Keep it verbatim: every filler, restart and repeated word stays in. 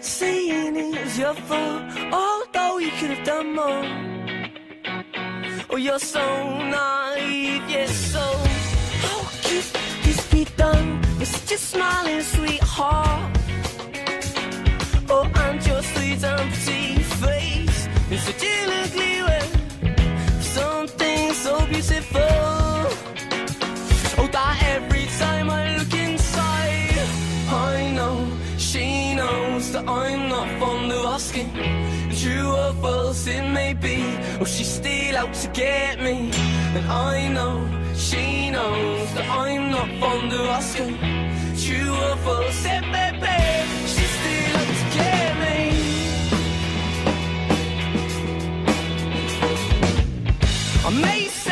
saying it was your fault, although you could have done more. Oh, you're so naive, yes, so how could this be done with such a smiling sweetheart? Oh, and your sweet and pretty face in such an ugly way, something so beautiful. Oh, that every time I look inside, I know she knows that I'm not fond of asking. True or false it may be, or she's still out to get me. And I know she knows that I'm not fond of asking. True or false it may be, she's still out to get me. I may say